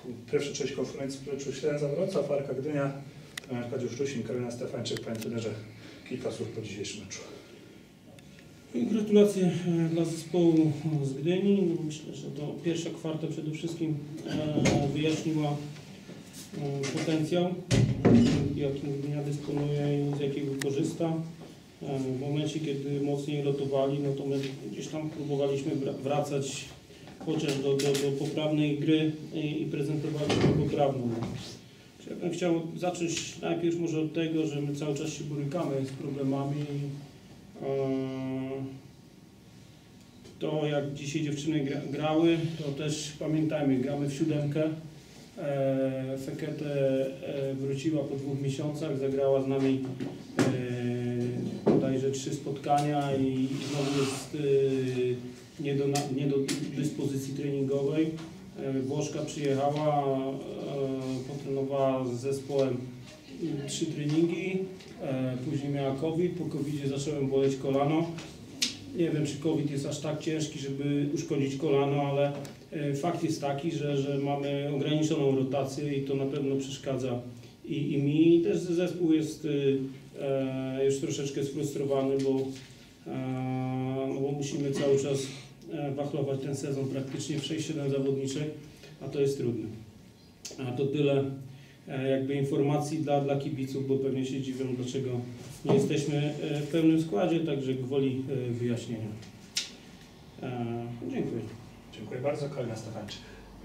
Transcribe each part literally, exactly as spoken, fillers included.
Pierwsza część konferencji w Meczu Ślęza Wrocław, Arka Gdynia, trener Arkadiusz Rusin, Karolina Stefańczyk. Panie trenerze, kilka słów po dzisiejszym meczu. Gratulacje dla zespołu z Gdyni. Myślę, że to pierwsza kwarta przede wszystkim wyjaśniła potencjał, jakim Gdynia dysponuje i z jakiego korzysta. W momencie, kiedy mocniej rotowali, no to my gdzieś tam próbowaliśmy wracać chociaż do, do, do poprawnej gry i prezentowaliśmy poprawną. Ja bym chciał zacząć najpierw może od tego, że my cały czas się borykamy z problemami. To jak dzisiaj dziewczyny gra, grały, to też pamiętajmy, gramy w siódemkę. E, Fekete wróciła po dwóch miesiącach, zagrała z nami e, bodajże trzy spotkania i znowu jest e, nie, do, nie do dyspozycji treningowej. E, Włoszka przyjechała, e, potrenowała z zespołem trzy treningi, e, później miała COVID, po covidzie zacząłem boleć kolano. Nie wiem, czy COVID jest aż tak ciężki, żeby uszkodzić kolano, ale e, fakt jest taki, że, że mamy ograniczoną rotację i to na pewno przeszkadza i, i mi. I też zespół jest e, już troszeczkę sfrustrowany, bo, e, no bo musimy cały czas e, wachlować ten sezon praktycznie w sześć siedem zawodniczek, a to jest trudne. A to tyle e, jakby informacji dla, dla kibiców, bo pewnie się dziwią, dlaczego nie jesteśmy w pełnym składzie, także gwoli wyjaśnienia. Dziękuję. Dziękuję bardzo. Karolina Stefańczyk.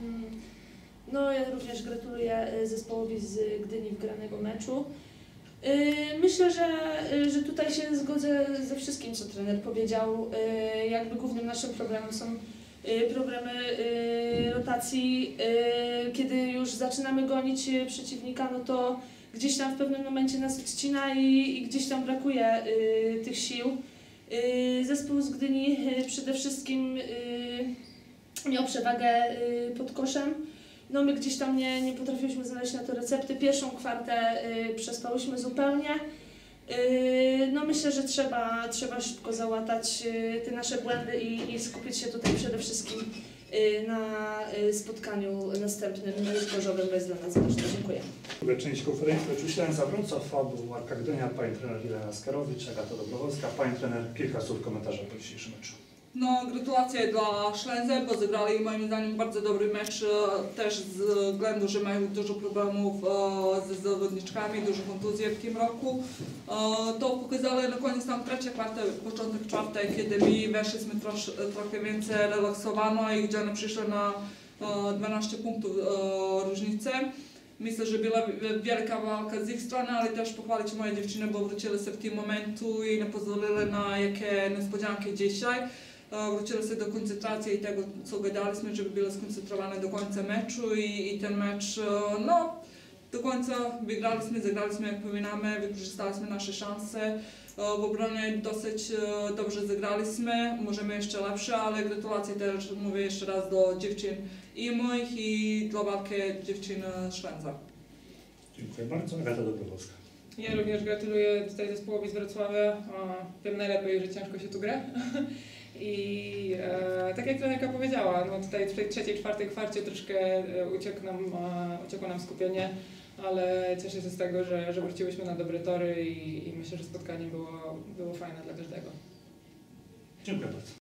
No, ja również gratuluję zespołowi z Gdyni wygranego meczu. Myślę, że, że tutaj się zgodzę ze wszystkim, co trener powiedział. Jakby głównym naszym problemem są problemy rotacji. Kiedy już zaczynamy gonić przeciwnika, no to gdzieś tam w pewnym momencie nas odcina i, i gdzieś tam brakuje y, tych sił. Y, zespół z Gdyni y, przede wszystkim y, miał przewagę y, pod koszem. No my gdzieś tam nie, nie potrafiliśmy znaleźć na to recepty. Pierwszą kwartę y, przespałyśmy zupełnie. Y, no myślę, że trzeba, trzeba szybko załatać y, te nasze błędy i, i skupić się tutaj przede wszystkim y, na y, spotkaniu następnym zbożowym, bo jest dla nas ważne. Dziękuję. Druga część konferencji w Meczu Ślęza Wrocław, był Arka Gdynia, pani trener Ilona Skarowicz, Agata Dobrowolska. Pani trener, kilka słów komentarza po dzisiejszym meczu. No, gratulacje dla Ślęzy, bo zagrali moim zdaniem bardzo dobry mecz, też z względu, że mają dużo problemów ze zawodniczkami, dużo kontuzji w tym roku. To pokazali na koniec tam trzecia kwarta, początek czwartej, kiedy my weszliśmy trosz, trochę więcej relaksowano i gdzie one przyszły na dwanaście punktów różnicy. Myślę, że była wielka walka z ich strony, ale też pochwalić moje dziewczyny, bo wróciły się w tym momentu i nie pozwolili na jakie niespodzianki dzisiaj. Wróciły się do koncentracji i tego, co gadaliśmy, żeby były skoncentrowane do końca meczu i, i ten mecz, no, do końca wygraliśmy, zagraliśmy jak powinnamy, wykorzystaliśmy nasze szanse. W obronie dosyć dobrze zagraliśmy, możemy jeszcze lepsze, ale gratulacje też mówię jeszcze raz do dziewczyn i moich i dla walki dziewczyn Ślęza. Dziękuję bardzo. Agata Dobrowolska. Ja również gratuluję tutaj zespołowi z Wrocławia. Wiem najlepiej, że ciężko się tu gra. I e, tak jak trenerka powiedziała, no tutaj w tej trzeciej, czwartej kwarcie troszkę uciekło nam, uciekło nam skupienie, ale cieszę się z tego, że, że wróciłyśmy na dobre tory i, i myślę, że spotkanie było, było fajne dla każdego. Dziękuję bardzo.